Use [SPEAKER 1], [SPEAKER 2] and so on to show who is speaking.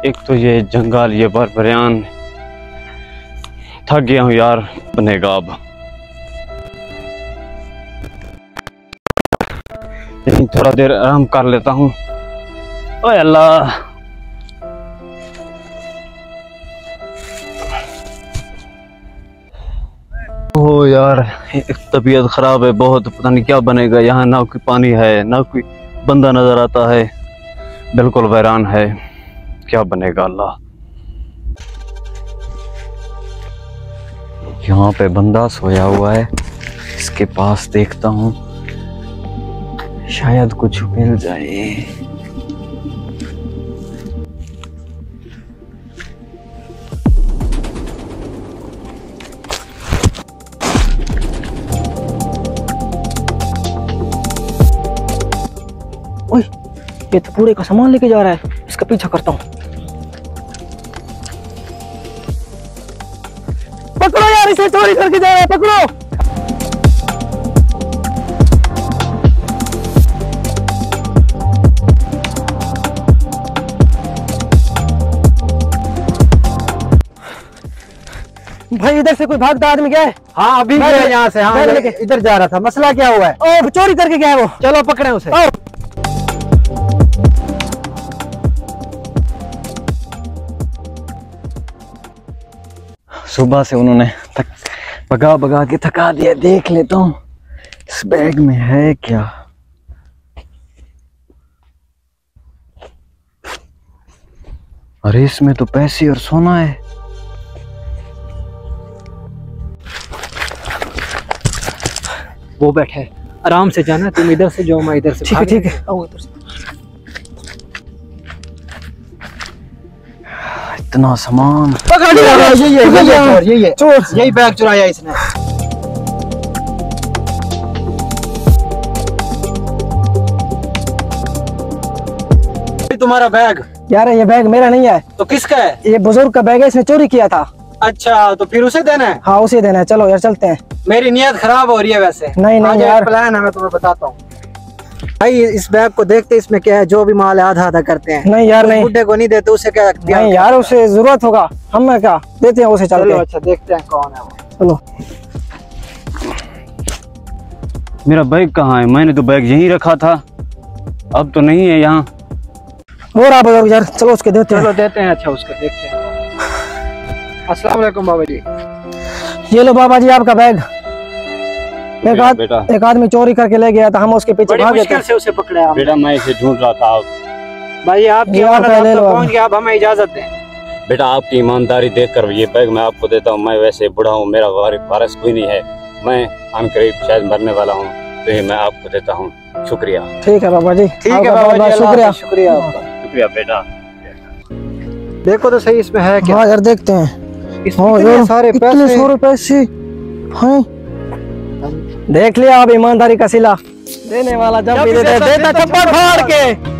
[SPEAKER 1] एक तो ये जंगल, ये बर्फरियान, थक गया हूँ यार। बनेगा अब यहीं थोड़ा देर आराम कर लेता हूँ। ओए अल्लाह, ओ यार तबीयत खराब है बहुत, पता नहीं क्या बनेगा यहाँ। ना कोई पानी है, ना कोई बंदा नजर आता है, बिल्कुल वैरान है। क्या बनेगा अल्लाह। यहाँ पे बंदा सोया हुआ है, इसके पास देखता हूँ, शायद कुछ मिल जाए।
[SPEAKER 2] ओए, ये तो पूरे का सामान लेके जा रहा है, इसका पीछा करता हूँ। पकड़ो यार, इसे चोरी करके जा रहा है, पकड़ो। भाई इधर से कोई भागता आदमी गया है?
[SPEAKER 3] हाँ अभी गया यहाँ से। हाँ इधर जा रहा था। मसला क्या हुआ है?
[SPEAKER 2] ओ चोरी करके गया है वो।
[SPEAKER 3] चलो पकड़े उसे।
[SPEAKER 1] सुबह से उन्होंने भगा भगा के थका दिया। देख लेता हूँ इस बैग में है क्या। अरे इसमें तो पैसे और सोना है।
[SPEAKER 3] वो बैठा है, आराम से जाना। तुम इधर से जाओ, मैं इधर से।
[SPEAKER 2] ठीक है ठीक है, आओ इधर से।
[SPEAKER 1] इतना सामान
[SPEAKER 3] पकड़ लिया। यही है चोर, यही बैग चुराया इसने। तुम्हारा बैग?
[SPEAKER 2] यार ये बैग मेरा नहीं है।
[SPEAKER 3] तो किसका है?
[SPEAKER 2] ये बुजुर्ग का बैग है, इसने चोरी किया था।
[SPEAKER 3] अच्छा, तो फिर उसे देना है?
[SPEAKER 2] हाँ उसे देना है। चलो यार चलते हैं।
[SPEAKER 3] मेरी नियत खराब हो रही है वैसे।
[SPEAKER 2] नहीं नहीं यार,
[SPEAKER 3] प्लान है, मैं तुम्हें बताता हूँ। भाई इस बैग को देखते, इसमें क्या है, जो भी माल है आधा आधा करते हैं।
[SPEAKER 2] नहीं यार नहीं,
[SPEAKER 3] बुड्ढे को नहीं देते, उसे क्या?
[SPEAKER 2] नहीं यार उसे जरूरत होगा, हम क्या देते हैं उसे। चलते हैं।
[SPEAKER 3] अच्छा देखते हैं कौन है वो।
[SPEAKER 2] चलो।
[SPEAKER 1] मेरा बैग कहाँ है? मैंने तो बैग यहीं रखा था, अब तो नहीं है यहाँ।
[SPEAKER 2] वो रहा बुजुर्ग यार, चलो उसके देते हैं।
[SPEAKER 3] चलो देते हैं। अच्छा उसका देखते हैं। अस्सलाम वालेकुम बाबा जी।
[SPEAKER 2] ये लो बाबा जी आपका बैग।
[SPEAKER 1] बेटा
[SPEAKER 2] एक आदमी चोरी करके ले गया था, हम उसके पीछे भागे थे।
[SPEAKER 3] मुश्किल से उसे पकड़े आप।
[SPEAKER 1] बेटा मैं इसे ढूंढ रहा था।
[SPEAKER 3] भाई आपकी पहुंच गया, अब हमें इजाजत दें।
[SPEAKER 1] बेटा आपकी ईमानदारी देखकर ये बैग मैं आपको देता हूँ। मैं वैसे बूढ़ा हूँ, मेरा वारिस कोई नहीं है, मैं अनकरीब शायद मरने वाला हूँ, तो ये मैं आपको देता हूँ। शुक्रिया।
[SPEAKER 2] ठीक है बाबा जी।
[SPEAKER 3] ठीक है बाबा जी,
[SPEAKER 2] शुक्रिया
[SPEAKER 3] शुक्रिया आपका।
[SPEAKER 1] शुक्रिया बेटा।
[SPEAKER 3] देखो तो सही इसमें है क्या।
[SPEAKER 2] हाँ यार देखते हैं।
[SPEAKER 3] इतने सारे
[SPEAKER 2] पैसे हैं। देख लिया अब ईमानदारी का सिला। देने वाला जब भी देता थप्पड़ फाड़ के।